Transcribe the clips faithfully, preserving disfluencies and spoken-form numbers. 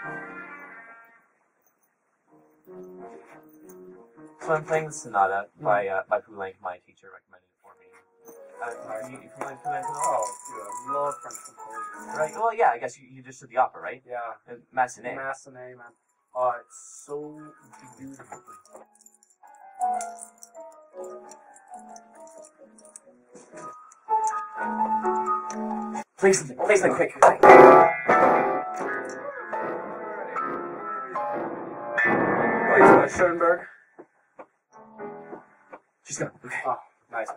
So I'm playing the Sonata by uh, by Poulenc. My teacher recommended it for me. Uh, are you, you familiar with Poulenc at all? Oh, dude, I love French composers. Right. Well, yeah. I guess you, you just did the opera, right? Yeah. Uh, Massenet. Massenet, man. Oh, it's so beautiful. Play something. Play something quick. Wait, Schoenberg. Just go. Okay. Oh, nice.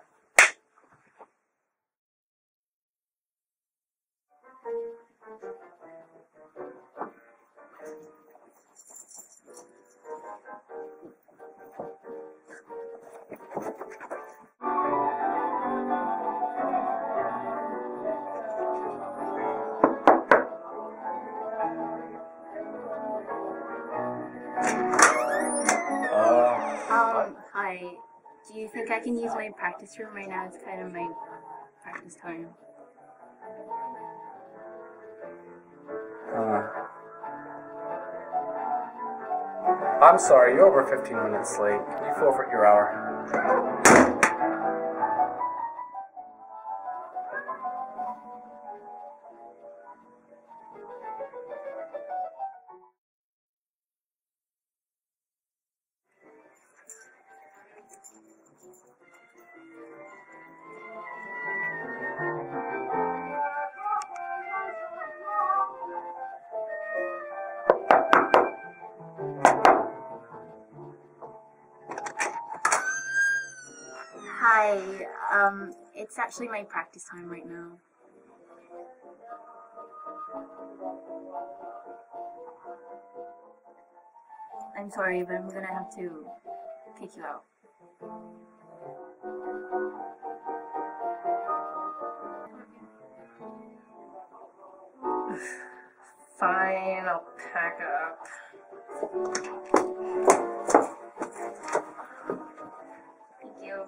Um, hi. Do you think I can use my practice room right now? It's kind of my practice time. Uh, I'm sorry, you're over fifteen minutes late. Can you forfeit your hour? Hi. Um, it's actually my practice time right now. I'm sorry, but I'm gonna have to kick you out. Fine, I'll pack up. Thank you.